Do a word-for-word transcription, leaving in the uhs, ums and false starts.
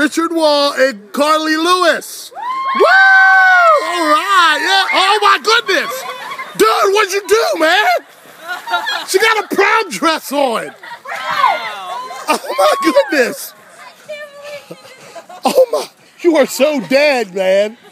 Richard Wall and Carly Lewis. Woo! All right, yeah. Oh my goodness, dude, what'd you do, man? She got a prom dress on. Oh my goodness. Oh my, you are so dead, man.